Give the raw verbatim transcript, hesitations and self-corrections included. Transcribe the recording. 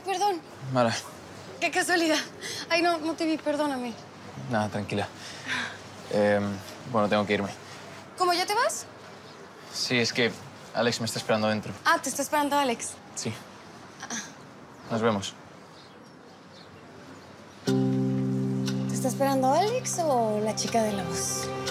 perdón. Mara. Qué casualidad. Ay, no, no te vi, perdóname. Nada, tranquila. Eh, bueno, tengo que irme. ¿Cómo, ya te vas? Sí, es que Alex me está esperando dentro. Ah, te está esperando Alex. Sí. Nos vemos. ¿Te está esperando Alex o la chica de la voz?